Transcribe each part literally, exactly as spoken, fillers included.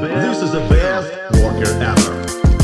This is the best worker ever.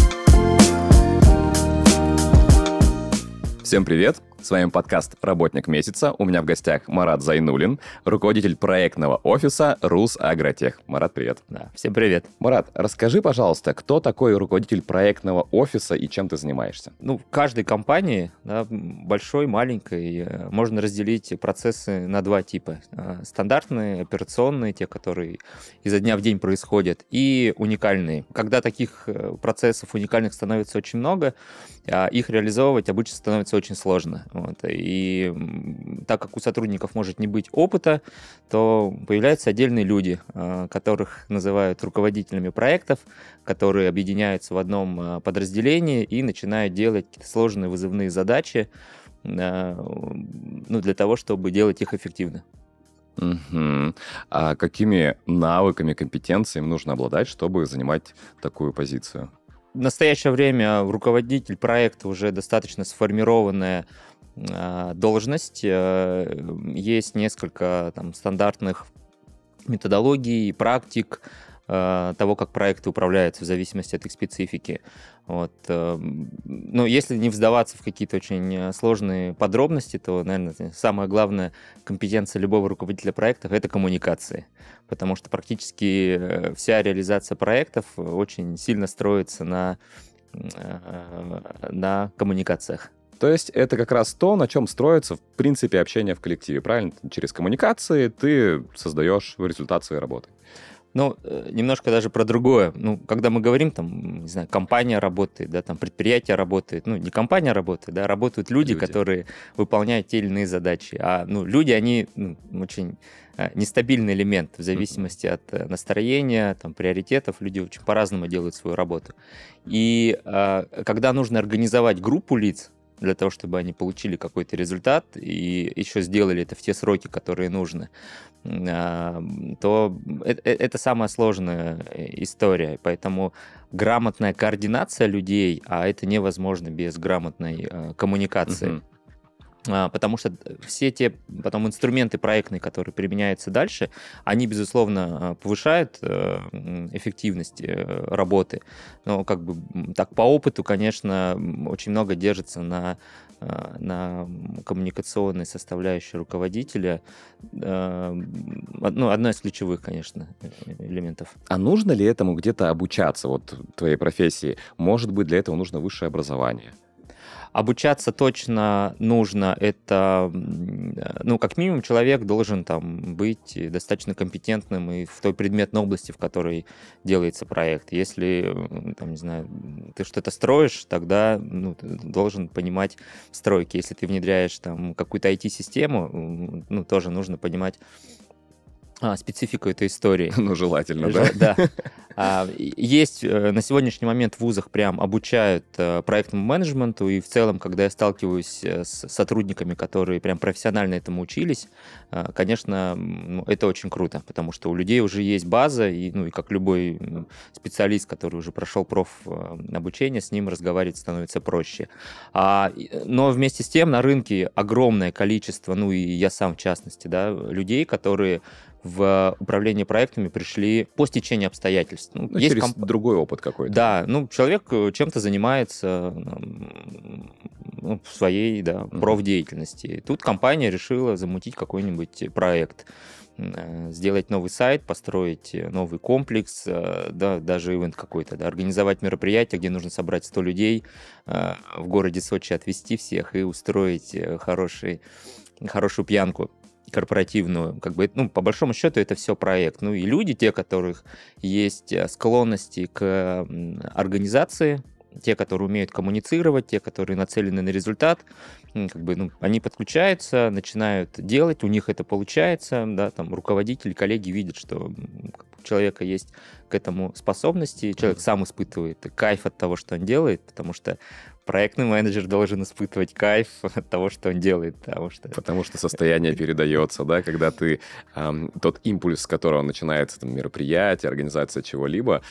Всем привет! С вами подкаст «Работник месяца». У меня в гостях Марат Зайнуллин, руководитель проектного офиса «Русагротех». Марат, привет. Да, всем привет. Марат, расскажи, пожалуйста, кто такой руководитель проектного офиса и чем ты занимаешься? Ну, в каждой компании, да, большой, маленькой, можно разделить процессы на два типа. Стандартные, операционные, те, которые изо дня в день происходят, и уникальные. Когда таких процессов уникальных становится очень много, их реализовывать обычно становится очень сложно. Вот. И так как у сотрудников может не быть опыта, то появляются отдельные люди, которых называют руководителями проектов, которые объединяются в одном подразделении и начинают делать какие-то сложные вызывные задачи, ну, для того, чтобы делать их эффективно. Угу. А какими навыками, компетенциями нужно обладать, чтобы занимать такую позицию? В настоящее время руководитель проекта уже достаточно сформированная э, должность. Э, есть несколько там, стандартных методологий, практик э, того, как проекты управляются в зависимости от их специфики. Вот. Но если не вдаваться в какие-то очень сложные подробности, то, наверное, самая главная компетенция любого руководителя проектов – это коммуникации. Потому что практически вся реализация проектов очень сильно строится на, на коммуникациях. То есть это как раз то, на чем строится, в принципе, общение в коллективе, правильно? Через коммуникации ты создаешь результат своей работы. Ну, немножко даже про другое. Ну, когда мы говорим, там, не знаю, компания работает, да, там, предприятие работает, ну, не компания работает, да, работают люди, люди. которые выполняют те или иные задачи. А, ну, люди, они ну, очень нестабильный элемент в зависимости mm-hmm. от настроения, там, приоритетов. Люди очень по-разному делают свою работу. И когда нужно организовать группу лиц, для того, чтобы они получили какой-то результат и еще сделали это в те сроки, которые нужны, то это самая сложная история. Поэтому грамотная координация людей, а это невозможно без грамотной коммуникации. Mm-hmm. Потому что все те потом инструменты проектные, которые применяются дальше, они, безусловно, повышают эффективность работы. Но как бы так по опыту, конечно, очень много держится на, на коммуникационной составляющей руководителя. Ну, одно из ключевых, конечно, элементов. А нужно ли этому где-то обучаться, вот твоей профессии? Может быть, для этого нужно высшее образование? Обучаться точно нужно. Это, ну, как минимум, человек должен там быть достаточно компетентным и в той предметной области, в которой делается проект. Если, там, не знаю, ты что-то строишь, тогда ну, ты должен понимать стройки. Если ты внедряешь там какую-то ай ти-систему, ну, тоже нужно понимать А, специфику этой истории. Ну, желательно, да? Да. А, есть на сегодняшний момент в вузах прям обучают проектному менеджменту, и в целом, когда я сталкиваюсь с сотрудниками, которые прям профессионально этому учились, конечно, ну, это очень круто, потому что у людей уже есть база, и, ну, и как любой специалист, который уже прошел профобучение, с ним разговаривать становится проще. А, но вместе с тем на рынке огромное количество, ну и я сам в частности, да, людей, которые в управление проектами пришли по стечению обстоятельств. Ну, есть через комп... другой опыт какой-то. Да, ну, человек чем-то занимается ну, в своей да, uh-huh. профдеятельности. Тут компания решила замутить какой-нибудь проект, сделать новый сайт, построить новый комплекс, да, даже ивент какой-то, да, организовать мероприятие, где нужно собрать сто людей, в городе Сочи отвезти всех и устроить хороший, хорошую пьянку корпоративную, как бы, ну, по большому счету, это все проект. Ну, и люди, те, у которых есть склонности к организации, те, которые умеют коммуницировать, те, которые нацелены на результат, как бы, ну, они подключаются, начинают делать, у них это получается, да, там, руководители, коллеги видят, что у человека есть к этому способности, человек сам испытывает кайф от того, что он делает, потому что проектный менеджер должен испытывать кайф от того, что он делает. Потому что, потому что состояние передается, да, когда ты, эм, тот импульс, с которого начинается там, мероприятие, организация чего-либо,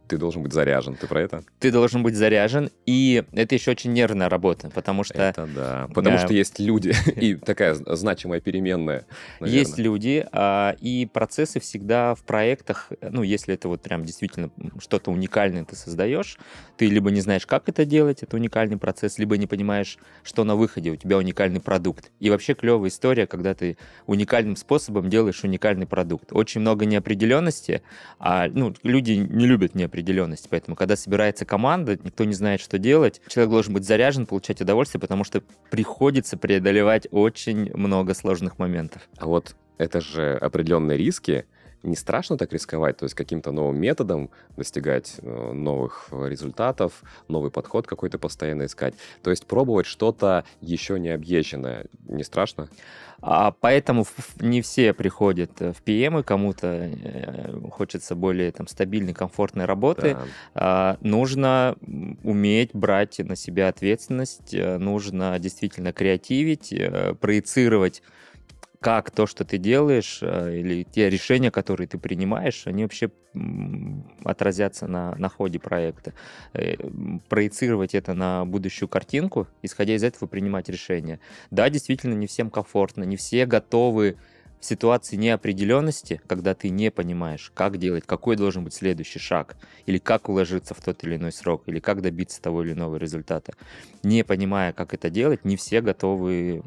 Ты должен быть заряжен, ты про это? Ты должен быть заряжен, и это еще очень нервная работа, потому что... Это да, потому что есть люди, и такая значимая переменная, наверное. Есть люди, а, и процессы всегда в проектах, ну, если это вот прям действительно что-то уникальное ты создаешь, ты либо не знаешь, как это делать, это уникальный процесс, либо не понимаешь, что на выходе у тебя уникальный продукт. И вообще клевая история, когда ты уникальным способом делаешь уникальный продукт. Очень много неопределенности, а ну, люди не любят неопределенность, поэтому, когда собирается команда, никто не знает, что делать, человек должен быть заряжен, получать удовольствие, потому что приходится преодолевать очень много сложных моментов. А вот это же определенные риски. Не страшно так рисковать, то есть каким-то новым методом достигать новых результатов, новый подход какой-то постоянно искать. То есть пробовать что-то еще не объезженное. Не страшно? А поэтому не все приходят в пи эм, кому-то хочется более там, стабильной, комфортной работы. Да. А, нужно уметь брать на себя ответственность, нужно действительно креативить, проецировать, как то, что ты делаешь, или те решения, которые ты принимаешь, они вообще отразятся на, на ходе проекта. Проецировать это на будущую картинку, исходя из этого принимать решения. Да, действительно, не всем комфортно, не все готовы в ситуации неопределенности, когда ты не понимаешь, как делать, какой должен быть следующий шаг, или как уложиться в тот или иной срок, или как добиться того или иного результата. Не понимая, как это делать, не все готовы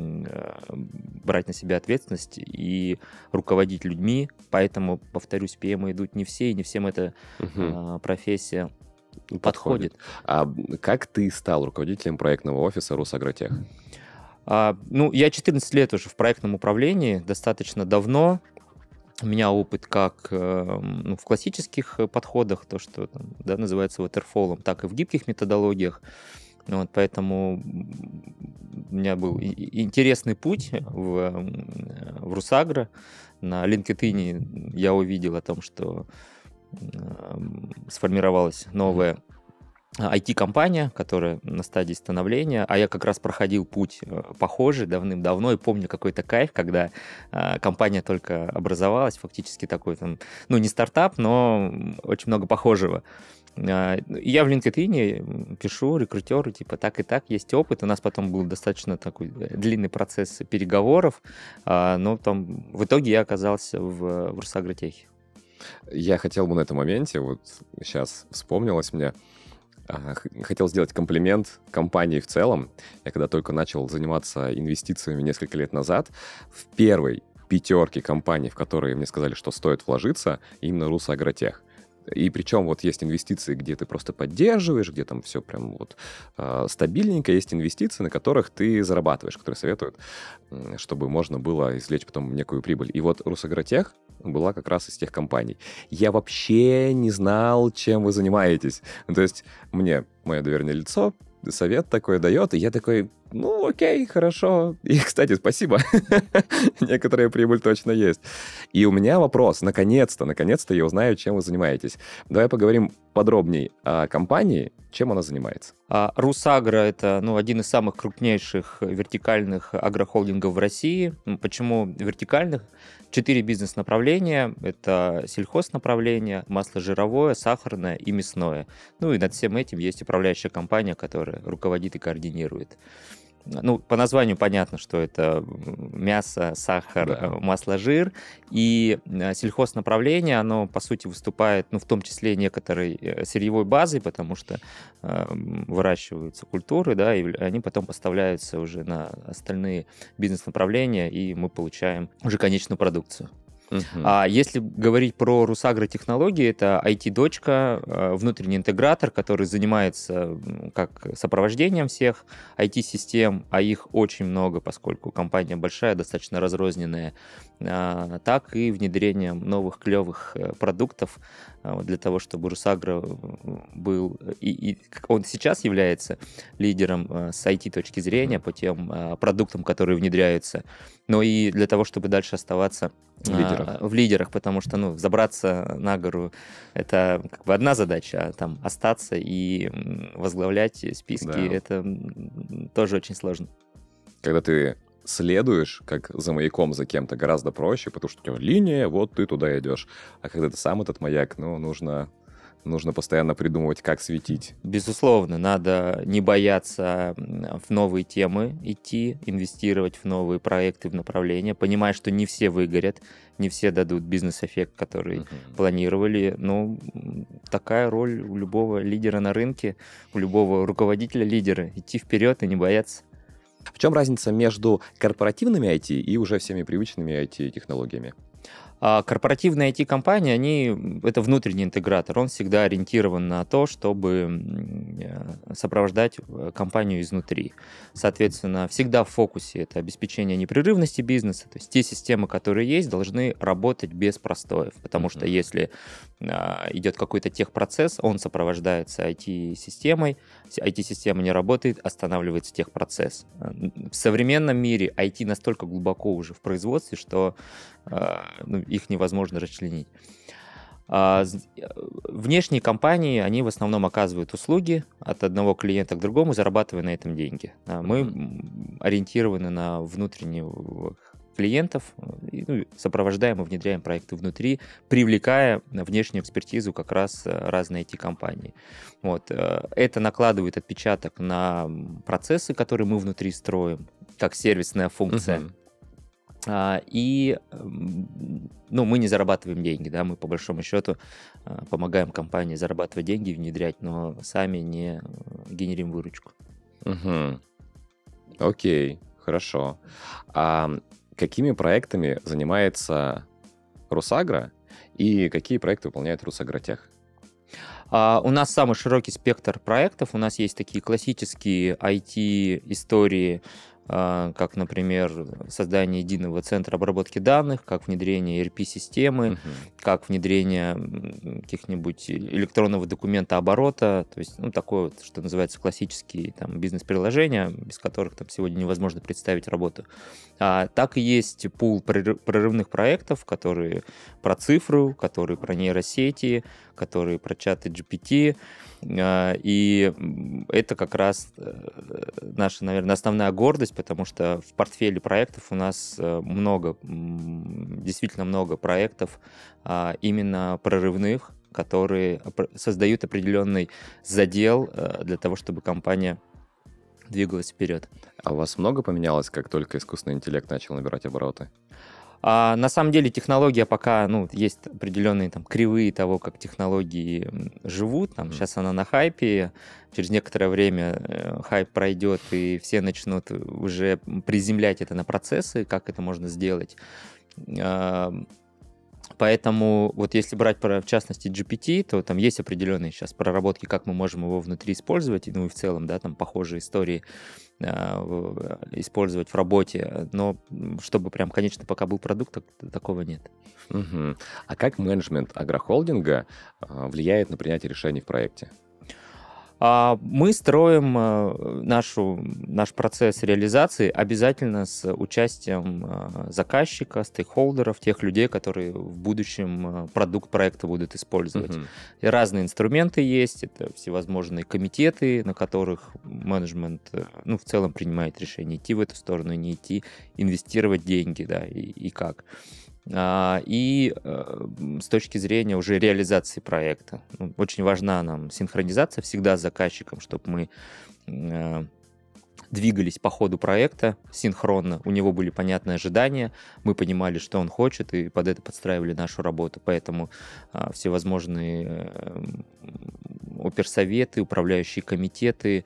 брать на себя ответственность и руководить людьми, поэтому, повторюсь, пи эм идут не все, и не всем эта угу. профессия подходит. подходит. А как ты стал руководителем проектного офиса Русагротех? А, ну, я четырнадцать лет уже в проектном управлении, достаточно давно. У меня опыт как э, ну, в классических подходах, то, что там, да, называется waterfall, так и в гибких методологиях. Вот, поэтому у меня был интересный путь в, в Русагро. На LinkedIn я увидел о том, что э, сформировалась новая ай ти-компания, которая на стадии становления, а я как раз проходил путь похожий давным-давно и помню какой-то кайф, когда э, компания только образовалась, фактически такой там, ну не стартап, но очень много похожего. Э, я в LinkedIn пишу рекрутеру, типа так и так, есть опыт, у нас потом был достаточно такой длинный процесс переговоров, э, но там в итоге я оказался в, в Русагротехе. Я хотел бы на этом моменте, вот сейчас вспомнилось мне, хотел сделать комплимент компании в целом. Я когда только начал заниматься инвестициями несколько лет назад, в первой пятерке компаний, в которые мне сказали, что стоит вложиться, именно Русагротех. И причем вот есть инвестиции, где ты просто поддерживаешь, где там все прям вот э, стабильненько. Есть инвестиции, на которых ты зарабатываешь, которые советуют, чтобы можно было извлечь потом некую прибыль. И вот Русагротех была как раз из тех компаний. Я вообще не знал, чем вы занимаетесь. То есть мне мое доверенное лицо совет такой дает, и я такой, ну окей, хорошо. И, кстати, спасибо. Некоторая прибыль точно есть. И у меня вопрос, наконец-то, наконец-то я узнаю, чем вы занимаетесь. Давай поговорим подробнее о компании, чем она занимается. А, Русагро — это ну, один из самых крупнейших вертикальных агрохолдингов в России. Почему вертикальных? Четыре бизнес-направления. Это сельхознаправление, масложировое, сахарное и мясное. Ну и над всем этим есть управляющая компания, которая руководит и координирует. Ну, по названию понятно, что это мясо, сахар, да. масло, жир. И сельхознаправление, оно, по сути, выступает, ну, в том числе некоторой сырьевой базой, потому что э, выращиваются культуры, да, и они потом поставляются уже на остальные бизнес-направления, и мы получаем уже конечную продукцию. Uh-huh. А если говорить про Русагро-технологии, это ай ти-дочка, внутренний интегратор, который занимается как сопровождением всех ай ти-систем, а их очень много, поскольку компания большая, достаточно разрозненная, так и внедрением новых клевых продуктов для того, чтобы Русагро был, и, и он сейчас является лидером с ай ти точки зрения по тем продуктам, которые внедряются, но и для того, чтобы дальше оставаться в лидерах, в лидерах, потому что ну, забраться на гору — это как бы одна задача, а там остаться и возглавлять списки да. — это тоже очень сложно. Когда ты следуешь, как за маяком за кем-то, гораздо проще, потому что у тебя линия, вот ты туда идешь. А когда ты сам этот маяк, ну, нужно, нужно постоянно придумывать, как светить. Безусловно, надо не бояться в новые темы идти, инвестировать в новые проекты, в направления, понимая, что не все выгорят, не все дадут бизнес-эффект, который uh-huh. планировали. Но такая роль у любого лидера на рынке, у любого руководителя лидера — идти вперед и не бояться. В чем разница между корпоративными ай ти и уже всеми привычными ай ти-технологиями? А корпоративные ай ти-компании, они, это внутренний интегратор, он всегда ориентирован на то, чтобы сопровождать компанию изнутри. Соответственно, всегда в фокусе это обеспечение непрерывности бизнеса, то есть те системы, которые есть, должны работать без простоев, потому что если идет какой-то техпроцесс, он сопровождается ай ти-системой, ай ти-система не работает, останавливается техпроцесс. В современном мире ай ти настолько глубоко уже в производстве, что ну, их невозможно расчленить. А внешние компании, они в основном оказывают услуги от одного клиента к другому, зарабатывая на этом деньги. Мы mm-hmm. ориентированы на внутренних клиентов, ну, сопровождаем и внедряем проекты внутри, привлекая внешнюю экспертизу как раз разные ай ти-компании. Вот. Это накладывает отпечаток на процессы, которые мы внутри строим, как сервисная функция. Mm-hmm. И ну, мы не зарабатываем деньги, да, мы по большому счету помогаем компании зарабатывать деньги, внедрять, но сами не генерим выручку. Угу. Окей, хорошо. А какими проектами занимается Русагра и какие проекты выполняет Русагротех? Uh, у нас самый широкий спектр проектов. У нас есть такие классические ай ти-истории, uh, как, например, создание единого центра обработки данных, как внедрение и эр пи-системы, uh-huh. как внедрение каких-нибудь электронного документа оборота, то есть ну, такое, вот, что называется, классические там, бизнес-приложения, без которых там, сегодня невозможно представить работу. Uh, так и есть пул прорывных проектов, которые про цифру, которые про нейросети, которые про чаты джи пи ти, и это как раз наша, наверное, основная гордость, потому что в портфеле проектов у нас много, действительно много проектов именно прорывных, которые создают определенный задел для того, чтобы компания двигалась вперед. А у вас много поменялось, как только искусственный интеллект начал набирать обороты? А на самом деле технология пока, ну, есть определенные там кривые того, как технологии живут. Там, mm. Сейчас она на хайпе, через некоторое время э, хайп пройдет, и все начнут уже приземлять это на процессы, как это можно сделать. А, поэтому вот если брать, про, в частности, джи пи ти, то там есть определенные сейчас проработки, как мы можем его внутри использовать, ну и в целом, да, там похожие истории использовать в работе, но чтобы прям, конечно, пока был продукт, так, такого нет. Угу. А как менеджмент агрохолдинга влияет на принятие решений в проекте? Мы строим нашу, наш процесс реализации обязательно с участием заказчика, стейкхолдеров, тех людей, которые в будущем продукт проекта будут использовать. Uh-huh. И разные инструменты есть, это всевозможные комитеты, на которых менеджмент ну, в целом принимает решение, идти в эту сторону, не идти, инвестировать деньги, да, и, и как. И с точки зрения уже реализации проекта. Очень важна нам синхронизация всегда с заказчиком, чтобы мы двигались по ходу проекта синхронно, у него были понятные ожидания, мы понимали, что он хочет, и под это подстраивали нашу работу. Поэтому всевозможные оперсоветы, управляющие комитеты,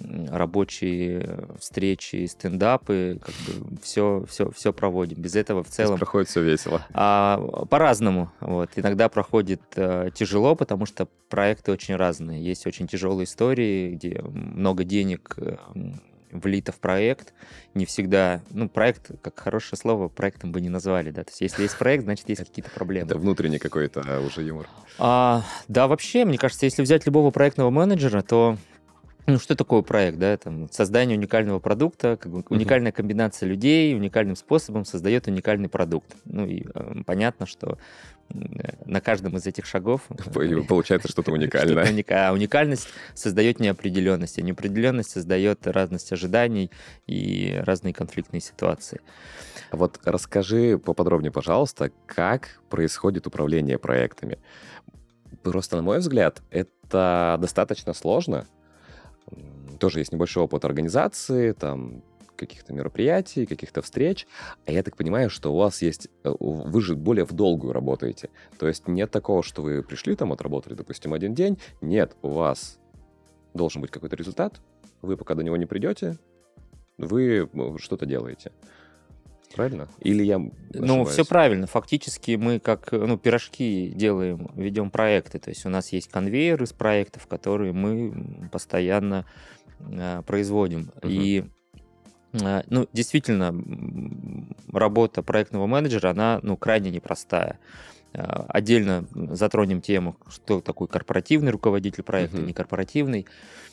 рабочие встречи, стендапы, как бы все, все, все проводим. Без этого в целом... Проходит все весело. А, по-разному. Вот. Иногда проходит а, тяжело, потому что проекты очень разные. Есть очень тяжелые истории, где много денег влито в проект. Не всегда... Ну, проект, как хорошее слово, проектом бы не назвали, да. То есть если есть проект, значит, есть какие-то проблемы. Это внутренний какой-то а, уже юмор. А, да, вообще, мне кажется, если взять любого проектного менеджера, то ну, что такое проект, да? Там, создание уникального продукта, как бы, уникальная комбинация людей уникальным способом создает уникальный продукт. Ну, и э, понятно, что на каждом из этих шагов... Получается что-то уникальное. Что-то уника... А уникальность создает неопределенность, а неопределенность создает разность ожиданий и разные конфликтные ситуации. Вот расскажи поподробнее, пожалуйста, как происходит управление проектами. Просто, на мой взгляд, это достаточно сложно. Тоже есть небольшой опыт организации, там, каких-то мероприятий, каких-то встреч. А я так понимаю, что у вас есть... Вы же более в долгую работаете. То есть нет такого, что вы пришли, там, отработали, допустим, один день. Нет, у вас должен быть какой-то результат. Вы пока до него не придете, вы что-то делаете. Правильно? Или я ошибаюсь? Ну, все правильно. Фактически мы как ну, пирожки делаем, ведем проекты. То есть у нас есть конвейер из проектов, которые мы постоянно э, производим. Uh-huh. И э, ну, действительно, работа проектного менеджера, она ну, крайне непростая. Э, отдельно затронем тему, что такое корпоративный руководитель проекта, uh-huh. некорпоративный.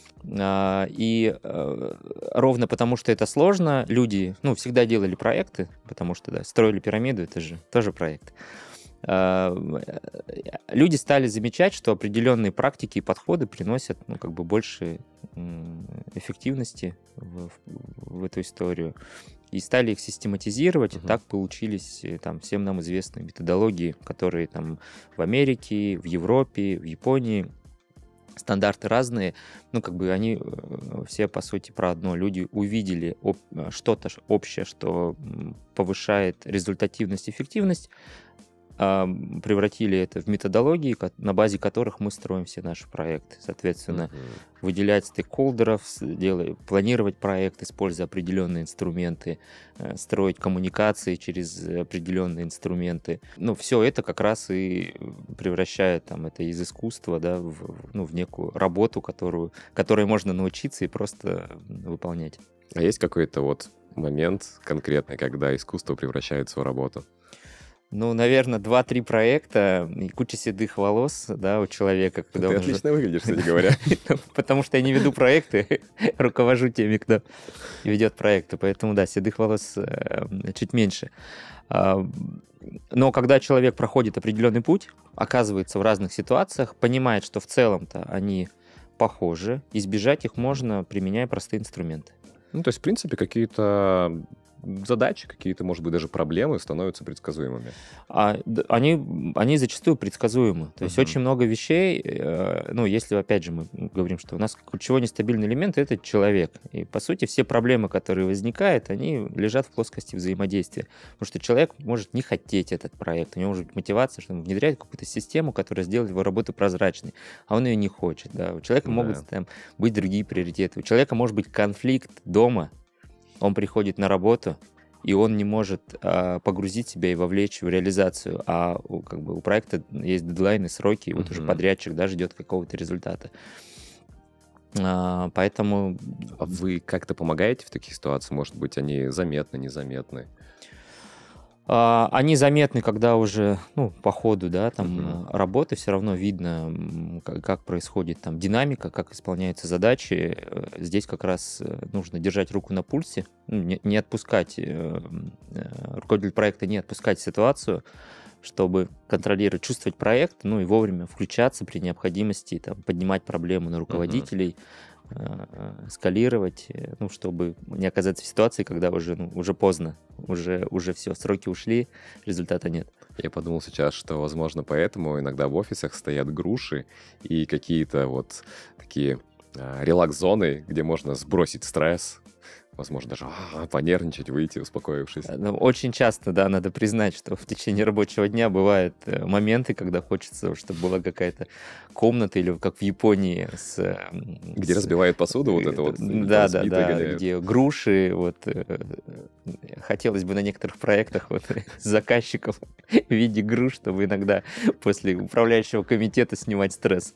И ровно потому, что это сложно, люди, ну, всегда делали проекты, потому что, да, строили пирамиду, это же тоже проект. Люди стали замечать, что определенные практики и подходы приносят, ну, как бы больше эффективности в, в эту историю. И стали их систематизировать, uh-huh. и так получились там всем нам известные методологии, которые там в Америке, в Европе, в Японии. Стандарты разные, ну, как бы они все, по сути, про одно. Люди увидели об, что-то общее, что повышает результативность, эффективность, превратили это в методологии, на базе которых мы строим все наши проекты. Соответственно, uh-huh. выделять стейкхолдеров, делать, планировать проект, используя определенные инструменты, строить коммуникации через определенные инструменты. Ну, все это как раз и превращает там, это из искусства, да, в, ну, в некую работу, которую, которой можно научиться и просто выполнять. А есть какой-то вот момент конкретный, когда искусство превращается в работу? Ну, наверное, два-три проекта и куча седых волос, да, у человека. Ты отлично уже... выглядишь, кстати говоря. Потому что я не веду проекты, руковожу теми, кто ведет проекты. Поэтому, да, седых волос чуть меньше. Но когда человек проходит определенный путь, оказывается в разных ситуациях, понимает, что в целом-то они похожи, избежать их можно, применяя простые инструменты. Ну, то есть, в принципе, какие-то... задачи, какие-то, может быть, даже проблемы становятся предсказуемыми. А, они, они зачастую предсказуемы. То есть uh-huh. очень много вещей, э, ну, если, опять же, мы говорим, что у нас ключевой нестабильный элемент — это человек. И, по сути, все проблемы, которые возникают, они лежат в плоскости взаимодействия. Потому что человек может не хотеть этот проект, у него может быть мотивация, что он внедряет какую-то систему, которая сделает его работу прозрачной, а он ее не хочет. Да. У человека да. могут там, быть другие приоритеты. У человека может быть конфликт дома. Он приходит на работу, и он не может а, погрузить себя и вовлечь в реализацию. А у, как бы, у проекта есть дедлайны, сроки, и вот uh-huh. уже подрядчик да, ждет какого-то результата. А, поэтому... А вы как-то помогаете в таких ситуациях? Может быть, они заметны, незаметны? А, они заметны, когда уже, ну, по ходу, да, там, uh-huh. работы все равно видно, как, как происходит там динамика, как исполняются задачи. Здесь как раз нужно держать руку на пульсе, ну, не, не отпускать, руководитель проекта не отпускать ситуацию, чтобы контролировать, чувствовать проект, ну, и вовремя включаться при необходимости, там, поднимать проблему на руководителей, uh-huh. скалировать, ну, чтобы не оказаться в ситуации, когда уже, ну, уже поздно, уже, уже все, сроки ушли, результата нет. Я подумал сейчас, что, возможно, поэтому иногда в офисах стоят груши и какие-то вот такие а, релакс-зоны, где можно сбросить стресс, возможно, даже а, понервничать, выйти, успокоившись. Ну, очень часто, да, надо признать, что в течение рабочего дня бывают моменты, когда хочется, чтобы была какая-то комната, или как в Японии с... Где с... разбивают посуду, вот это вот. Да, да, да, где груши, вот. Хотелось бы на некоторых проектах вот заказчиков в виде груш, чтобы иногда после управляющего комитета снимать стресс.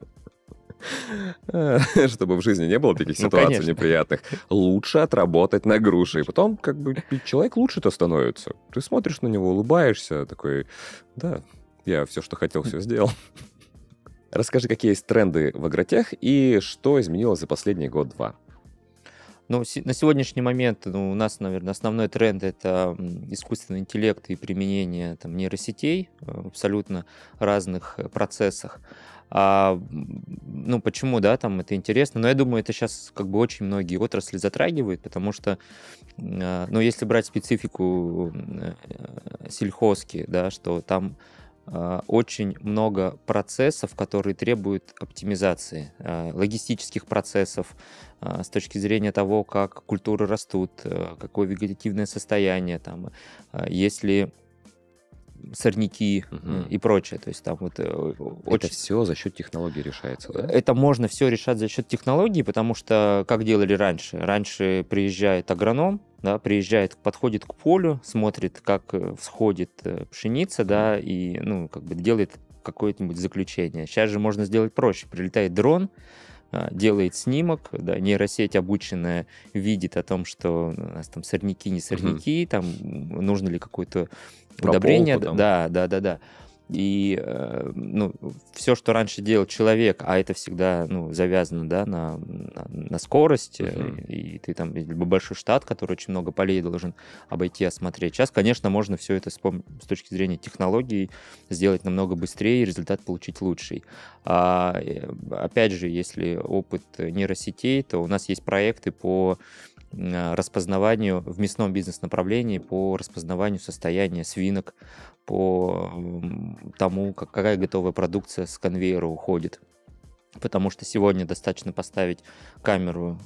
Чтобы в жизни не было таких ситуаций ну, неприятных. Лучше отработать на груши. И потом, как бы, человек лучше-то становится. Ты смотришь на него, улыбаешься, такой, да, я все, что хотел, все сделал. Расскажи, какие есть тренды в агротех и что изменилось за последний год-два? Ну, на сегодняшний момент ну, у нас, наверное, основной тренд — это искусственный интеллект и применение там, нейросетей в абсолютно разных процессах. А, ну, почему, да, там это интересно? Но я думаю, это сейчас как бы очень многие отрасли затрагивают, потому что, ну, если брать специфику сельхозки, да, что там э, очень много процессов, которые требуют оптимизации, э, логистических процессов, э, с точки зрения того, как культуры растут, э, какое вегетативное состояние, там, э, если сорняки Мгм. и прочее. То есть там вот э, Это очень... все за счет технологий решается, да? Это можно все решать за счет технологий, потому что как делали раньше? Раньше приезжает агроном, да, приезжает, подходит к полю, смотрит, как э, всходит э, пшеница, да, и ну, как бы делает какое-нибудь заключение. Сейчас же можно сделать проще. Прилетает дрон, а, делает снимок, да, нейросеть обученная видит о том, что у нас там сорняки, не сорняки, там м, нужно ли какое-то удобрение. Прополку там. Да, да, да, да. И э, ну, все, что раньше делал человек, а это всегда ну, завязано да, на, на, на скорость, э, Мгм. и ты там либо большой штат, который очень много полей должен обойти, осмотреть. Сейчас, конечно, можно все это с, пом- с точки зрения технологий сделать намного быстрее и результат получить лучший. А, э, опять же, если опыт нейросетей, то у нас есть проекты по э, распознаванию в мясном бизнес-направлении, по распознаванию состояния свинок, по м, тому, как- какая готовая продукция с конвейера уходит. Потому что сегодня достаточно поставить камеру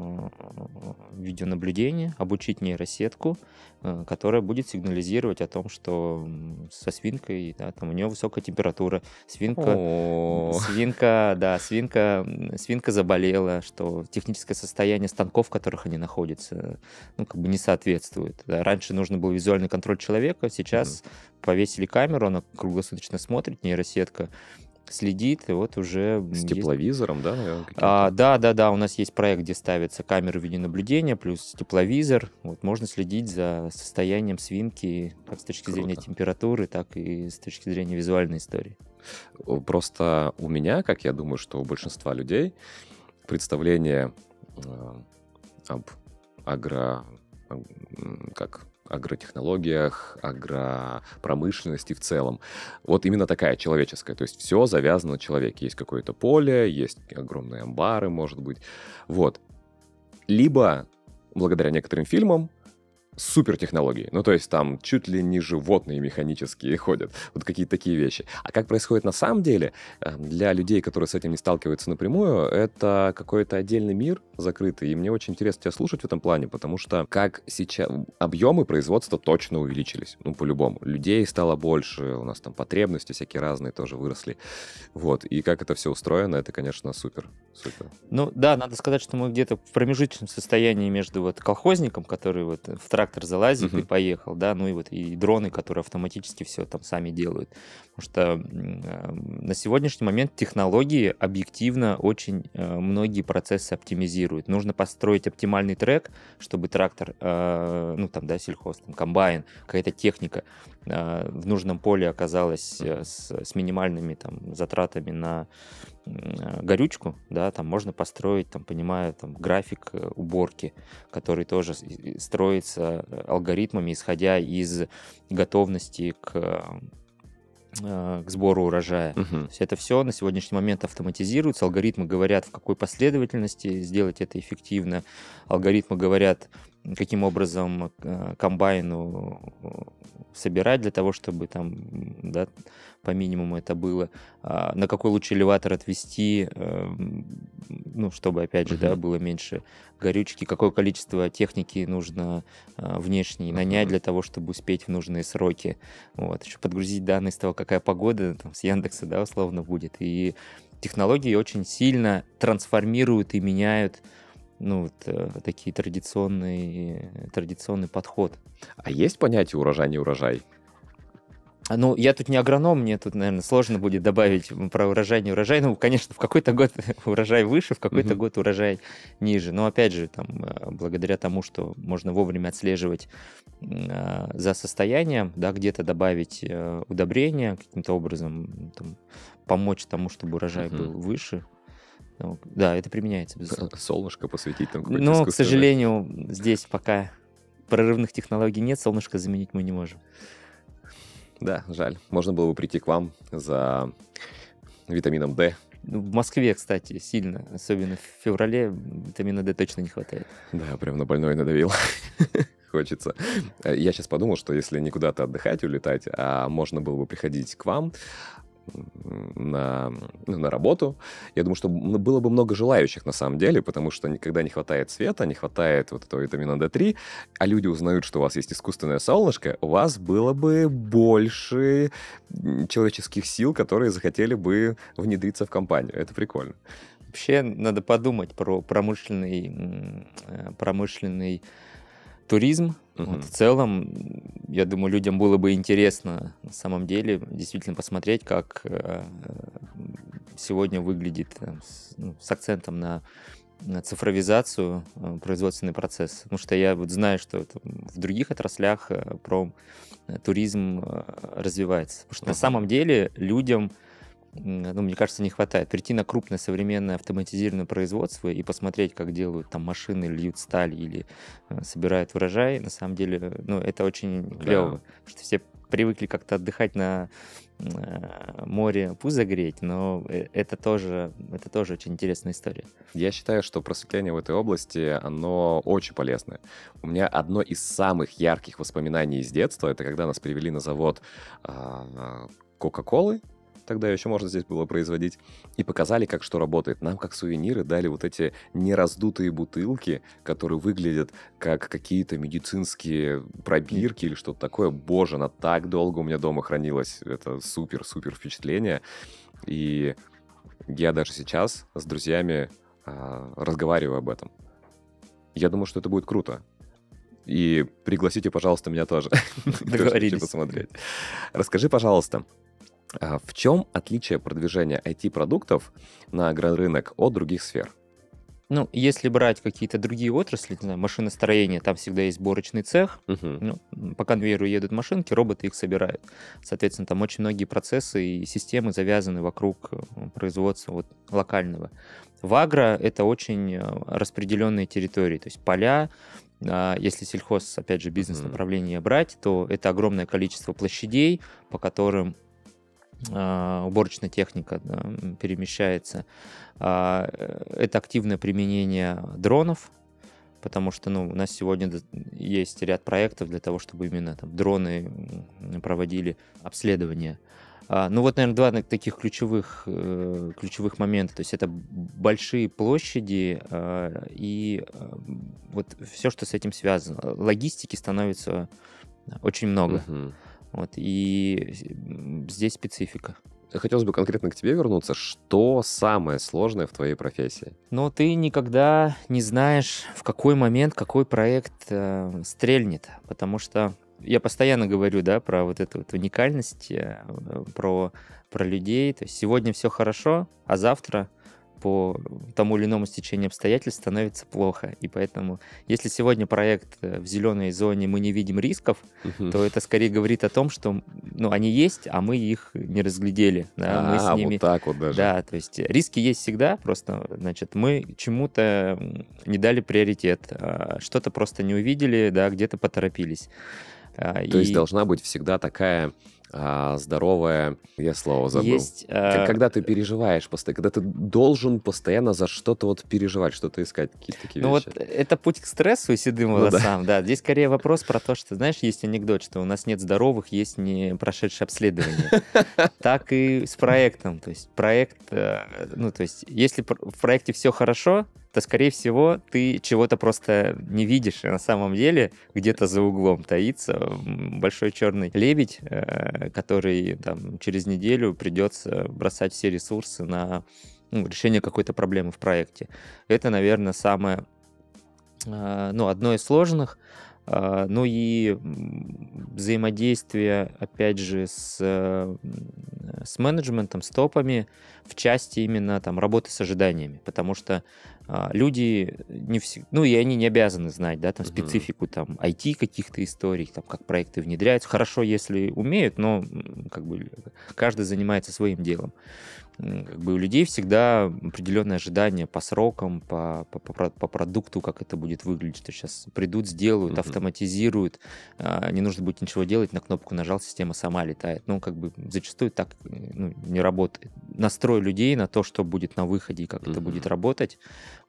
э, видеонаблюдения, обучить нейросетку, э, которая будет сигнализировать о том, что м, со свинкой да, там у нее высокая температура, свинка, О, свинка, да, свинка, м, свинка заболела, что техническое состояние станков, в которых они находятся, ну, как бы не соответствует. Да. Раньше нужно был визуальный контроль человека, сейчас повесили камеру, она круглосуточно смотрит, нейросетка следит, и вот уже м, с есть... тепловизором, да, наверное, А, каким-то? да, да, да, у нас есть проект, где ставятся камеры видеонаблюдения плюс тепловизор. Вот, можно следить за состоянием свинки как с точки зрения Круто. температуры, так и с точки зрения визуальной истории. О, Просто у меня, как я думаю, что у большинства людей, представление э, об агро... м, как агротехнологиях, агропромышленности в целом. Вот именно такая человеческая. То есть все завязано на человеке. Есть какое-то поле, есть огромные амбары, может быть. Вот. Либо, благодаря некоторым фильмам, супертехнологии. Ну, то есть там чуть ли не животные механические ходят. Вот какие-то такие вещи. А как происходит на самом деле, э, для людей, которые с этим не сталкиваются напрямую, это какой-то отдельный мир закрытый. И мне очень интересно тебя слушать в этом плане, потому что как сейчас объемы производства точно увеличились. Ну, по-любому. Людей стало больше, у нас там потребности всякие разные тоже выросли. Вот. И как это все устроено, это, конечно, супер. Супер. Ну да, надо сказать, что мы где-то в промежуточном состоянии между вот колхозником, который вот в трактор залазит и Мгм. поехал, да, ну и вот и дроны, которые автоматически все там сами делают. Потому что м, э, на сегодняшний момент технологии объективно очень э, многие процессы оптимизируют. Нужно построить оптимальный трек, чтобы трактор, э, ну там, да, сельхоз, там, комбайн, какая-то техника э, в нужном поле оказалась э, с, с минимальными там затратами на м, горючку, да, там можно построить, там, понимаю, там, график э, уборки, который тоже с- и- строится э, алгоритмами, исходя из готовности к, э, к сбору урожая. Мгм. То есть это все на сегодняшний момент автоматизируется, алгоритмы говорят, в какой последовательности сделать это эффективно, алгоритмы говорят, каким образом э, комбайну э, собирать для того, чтобы там, м, да, по минимуму это было, а, на какой лучше элеватор отвести, эм, ну, чтобы, опять же, да, Мгм. было меньше горючки, какое количество техники нужно а, внешней нанять Мгм. для того, чтобы успеть в нужные сроки. Вот. Еще подгрузить данные с того, какая погода там, с Яндекса, да, условно будет. И технологии очень сильно трансформируют и меняют ну, вот, э, такие традиционные, традиционный подход. А есть понятие урожай, не урожай? А, Ну, я тут не агроном, мне тут, наверное, сложно будет добавить м, про урожай, не урожай. Ну, конечно, в какой-то год урожай выше, в какой-то Мгм. год урожай ниже. Но, опять же, там, э, благодаря тому, что можно вовремя отслеживать м, а, за состоянием, да, где-то добавить э, удобрения, каким-то образом м, там, помочь тому, чтобы урожай Мгм. был выше. Ну, да, это применяется, безусловно. Солнышко посветить там какое-то Но, к искусственное. сожалению, здесь пока прорывных технологий нет, солнышко заменить мы не можем. Да, жаль. Можно было бы прийти к вам за витамином D. Ну, В Москве, кстати, сильно, особенно в феврале, витамина D точно не хватает. Да, прям на больное надавил. хочется. Я сейчас подумал, что если не куда-то отдыхать, улетать, а можно было бы приходить к вам на, ну, на работу, я думаю, что было бы много желающих на самом деле, потому что никогда не хватает света, не хватает вот этого витамина дэ три, а люди узнают, что у вас есть искусственное солнышко, у вас было бы больше человеческих сил, которые захотели бы внедриться в компанию. Это прикольно. Вообще надо подумать про промышленный, промышленный туризм. Uh-huh. Вот, в целом, я думаю, людям было бы интересно на самом деле действительно посмотреть, как э, сегодня выглядит э, с, ну, с акцентом на, на цифровизацию э, производственный процесс. Потому что я вот знаю, что это в других отраслях э, про э, туризм э, развивается. Потому что uh-huh. на самом деле людям, ну, мне кажется, не хватает прийти на крупное современное автоматизированное производство и посмотреть, как делают там машины, льют сталь или э, собирают урожай. На самом деле, ну, это очень клево, да. Потому что все привыкли как-то отдыхать на э, море, пузо греть, но это тоже, это тоже очень интересная история. Я считаю, что просветление в этой области, оно очень полезное. У меня одно из самых ярких воспоминаний из детства, это когда нас привели на завод э, Кока-Колы, тогда еще можно здесь было производить, и показали, как что работает. Нам, как сувениры, дали вот эти нераздутые бутылки, которые выглядят как какие-то медицинские пробирки или что-то такое. Боже, она так долго у меня дома хранилась. Это супер-супер впечатление. И я даже сейчас с друзьями а, разговариваю об этом. Я думаю, что это будет круто. И пригласите, пожалуйста, меня тоже. Договорились. Посмотреть. Расскажи, пожалуйста, в чем отличие продвижения ай ти-продуктов на агрорынок от других сфер? Ну, если брать какие-то другие отрасли, не знаю, машиностроение, там всегда есть сборочный цех, uh-huh. ну, по конвейеру едут машинки, роботы их собирают. Соответственно, там очень многие процессы и системы завязаны вокруг производства вот, локального. В агро это очень распределенные территории, то есть поля. Если сельхоз, опять же, бизнес-направление uh-huh. брать, то это огромное количество площадей, по которым уборочная техника, да, перемещается. Это активное применение дронов, потому что ну, у нас сегодня есть ряд проектов для того, чтобы именно там, дроны проводили обследование. Ну вот, наверное, два таких ключевых, ключевых момента. То есть это большие площади и вот все, что с этим связано. Логистики становится очень много. Uh-huh. Вот, и здесь специфика. Хотелось бы конкретно к тебе вернуться. Что самое сложное в твоей профессии? Но ты никогда не знаешь, в какой момент какой проект э, стрельнет. Потому что я постоянно говорю, да, про вот эту вот уникальность, э, про, про людей. То есть сегодня все хорошо, а завтра по тому или иному стечению обстоятельств становится плохо. И поэтому, если сегодня проект в зеленой зоне, мы не видим рисков, uh-huh. то это скорее говорит о том, что ну, они есть, а мы их не разглядели. Да, а, мы с ними... вот так вот даже. Да, то есть риски есть всегда, просто, значит, мы чему-то не дали приоритет, что-то просто не увидели, да, где-то поторопились. То и... есть должна быть всегда такая... А, здоровая, я слово забыл. Есть, а... Когда ты переживаешь постоянно, когда ты должен постоянно за что-то вот переживать, что-то искать, какие-то такие ну вещи. Вот это путь к стрессу и седым волосам, ну, да. да. Здесь скорее вопрос про то, что, знаешь, есть анекдот, что у нас нет здоровых, есть не прошедшие обследования. Так и с проектом. То есть проект, ну, то есть если в проекте все хорошо, то, скорее всего, ты чего-то просто не видишь, и на самом деле где-то за углом таится большой черный лебедь, который там, через неделю придется бросать все ресурсы на ну, решение какой-то проблемы в проекте. Это, наверное, самое, ну, одно из сложных. Ну и взаимодействие, опять же, с, с менеджментом, с топами в части именно там, работы с ожиданиями, потому что а, люди не все, ну и они не обязаны знать, да, там, специфику там, ай ти каких-то историй, там, как проекты внедряются. Хорошо, если умеют, но как бы, каждый занимается своим делом. Как бы у людей всегда определенные ожидания по срокам, по, по, по, по продукту, как это будет выглядеть, что сейчас придут, сделают, mm-hmm. автоматизируют, а, не нужно будет ничего делать, на кнопку нажал, система сама летает. Ну, как бы зачастую так ну, не работает. Настрой людей на то, что будет на выходе и как mm-hmm. это будет работать,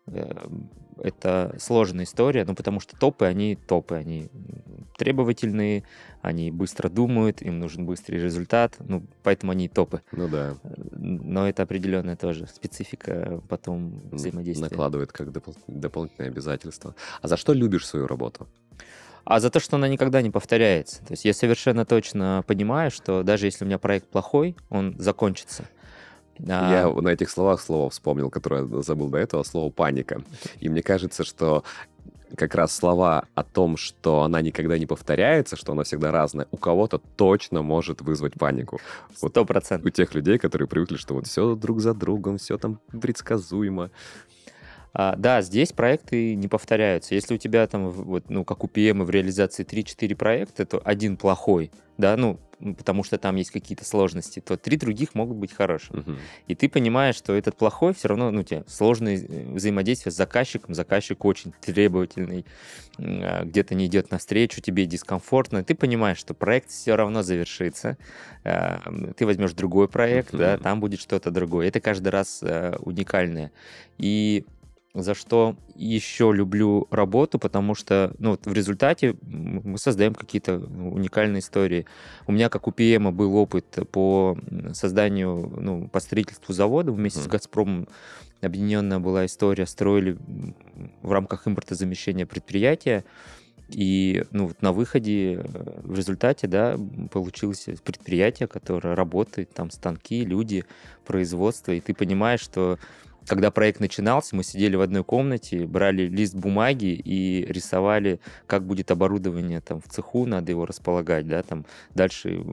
это сложная история, ну, потому что топы, они топы, они требовательные, они быстро думают, им нужен быстрый результат, ну, поэтому они топы. Ну да. Но это определенная тоже специфика потом взаимодействия. Накладывает как допол- дополнительные обязательства. А за что любишь свою работу? А за то, что она никогда не повторяется. То есть я совершенно точно понимаю, что даже если у меня проект плохой, он закончится. Я а... на этих словах слово вспомнил, которое я забыл до этого, слово «паника». И мне кажется, что как раз слова о том, что она никогда не повторяется, что она всегда разная, у кого-то точно может вызвать панику. Сто процентов. Вот у тех людей, которые привыкли, что вот все друг за другом, все там предсказуемо. А, да, здесь проекты не повторяются. Если у тебя там, вот, ну, как у пи эм в реализации три-четыре проекта, то один плохой, да, ну, потому что там есть какие-то сложности, то три других могут быть хорошими. Uh-huh. И ты понимаешь, что этот плохой все равно, ну, тебе сложное взаимодействие с заказчиком, заказчик очень требовательный, где-то не идет навстречу, тебе дискомфортно, ты понимаешь, что проект все равно завершится, ты возьмешь другой проект, uh-huh. да, там будет что-то другое. Это каждый раз уникальное. И за что еще люблю работу, потому что, ну, в результате мы создаем какие-то уникальные истории. У меня, как у пи эм, был опыт по созданию, ну, по строительству завода вместе mm-hmm. с «Газпромом». Объединенная была история, строили в рамках импортозамещения предприятия. И, ну, вот на выходе в результате, да, получилось предприятие, которое работает, там станки, люди, производство, и ты понимаешь, что когда проект начинался, мы сидели в одной комнате, брали лист бумаги и рисовали, как будет оборудование там в цеху, надо его располагать, да, там дальше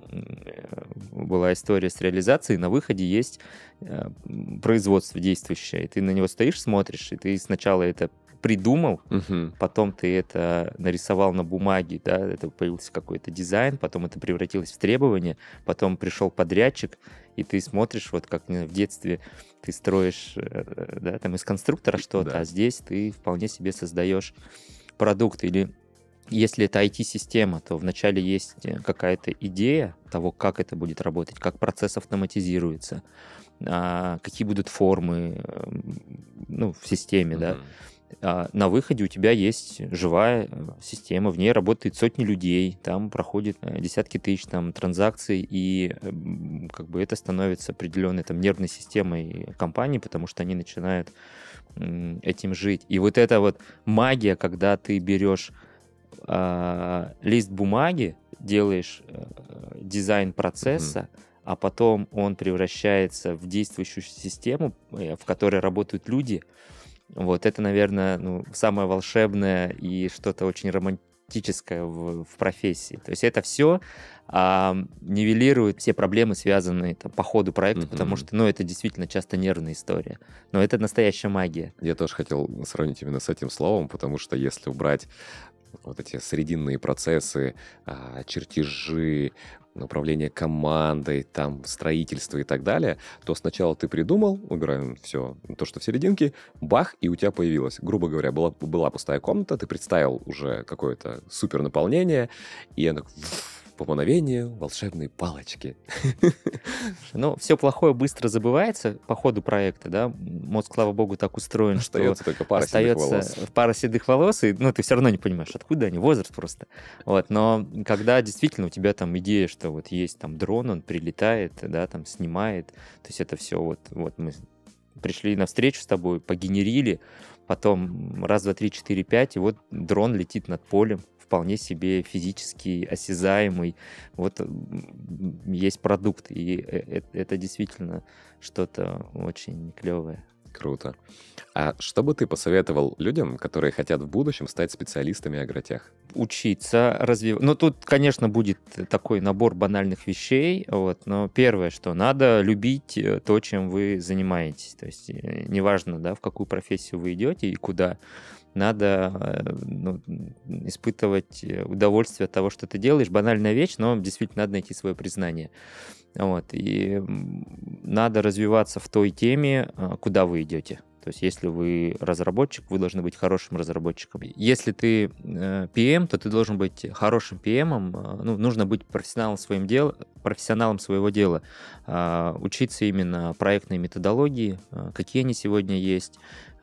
была история с реализацией, на выходе есть производство действующее, и ты на него стоишь, смотришь, и ты сначала это придумал, uh-huh. потом ты это нарисовал на бумаге, да, это появился какой-то дизайн, потом это превратилось в требование, потом пришел подрядчик, и ты смотришь, вот как в детстве ты строишь, да, там из конструктора что-то, да. А здесь ты вполне себе создаешь продукт. Или если это ай ти-система, то вначале есть какая-то идея того, как это будет работать, как процесс автоматизируется, какие будут формы, ну, в системе, uh-huh. да. А на выходе у тебя есть живая система, в ней работает сотни людей, там проходит десятки тысяч там, транзакций, и как бы это становится определенной там, нервной системой компании, потому что они начинают этим жить. И вот эта вот магия, когда ты берешь э, лист бумаги, делаешь э, дизайн процесса, mm-hmm. а потом он превращается в действующую систему, в которой работают люди. Вот это, наверное, ну, самое волшебное и что-то очень романтическое в, в профессии. То есть это все а, нивелирует все проблемы, связанные там, по ходу проекта, mm-hmm. потому что, ну, это действительно часто нервная история. Но это настоящая магия. Я тоже хотел сравнить именно с этим словом, потому что если убрать вот эти срединные процессы, а, чертежи, управление командой, там, строительство и так далее, то сначала ты придумал, убираем все, то, что в серединке, бах, и у тебя появилось. Грубо говоря, была, была пустая комната, ты представил уже какое-то супер наполнение, и оно по мановению волшебной палочки. Ну, все плохое быстро забывается по ходу проекта, да, мозг, слава богу, так устроен, остается что только пара остается седых волос. пара седых волос, и, ну, ты все равно не понимаешь, откуда они, возраст просто. Вот, но когда действительно у тебя там идея, что вот есть там дрон, он прилетает, да, там снимает, то есть это все вот, вот мы пришли на встречу с тобой, погенерили, потом раз, два, три, четыре, пять, и вот дрон летит над полем, вполне себе физически осязаемый. Вот есть продукт, и это действительно что-то очень клевое. Круто. А что бы ты посоветовал людям, которые хотят в будущем стать специалистами агротех? Учиться, развивать. Ну, тут, конечно, будет такой набор банальных вещей, вот, но первое, что надо любить то, чем вы занимаетесь. То есть неважно, да, в какую профессию вы идете и куда, надо, ну, испытывать удовольствие от того, что ты делаешь. Банальная вещь, но действительно надо найти свое признание. Вот. И надо развиваться в той теме, куда вы идете. То То есть если вы разработчик, вы должны быть хорошим разработчиком. Если ты пи эм, то ты должен быть хорошим пи эм. Ну, нужно быть профессионалом, своим дел, профессионалом своего дела. Учиться именно проектной методологии, какие они сегодня есть,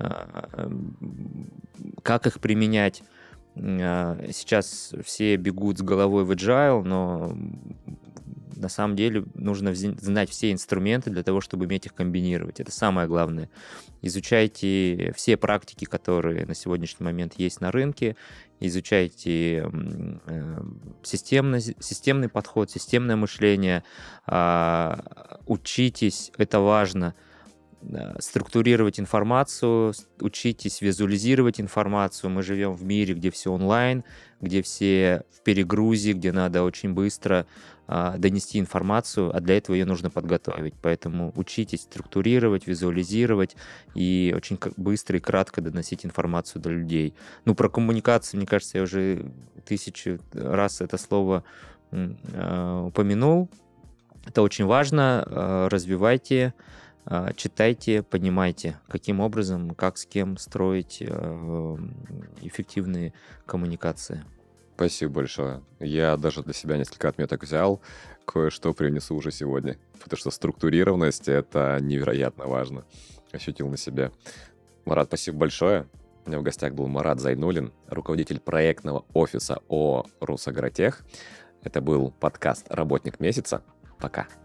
как их применять. Сейчас все бегут с головой в agile, но на самом деле нужно знать все инструменты для того, чтобы уметь их комбинировать. Это самое главное. Изучайте все практики, которые на сегодняшний момент есть на рынке, изучайте системный, системный подход, системное мышление, учитесь, это важно, структурировать информацию, учитесь визуализировать информацию. Мы живем в мире, где все онлайн, где все в перегрузе, где надо очень быстро а, донести информацию, а для этого ее нужно подготовить. Поэтому учитесь структурировать, визуализировать и очень быстро и кратко доносить информацию до людей. Ну, про коммуникацию, мне кажется, я уже тысячу раз это слово а, упомянул. Это очень важно. А, развивайте, читайте, понимайте, каким образом, как с кем строить эффективные коммуникации. Спасибо большое. Я даже для себя несколько отметок взял, кое-что принесу уже сегодня, потому что структурированность — это невероятно важно. Ощутил на себе. Марат, спасибо большое. У меня в гостях был Марат Зайнуллин, руководитель проектного офиса ООО «Русагротех». Это был подкаст «Работник месяца». Пока.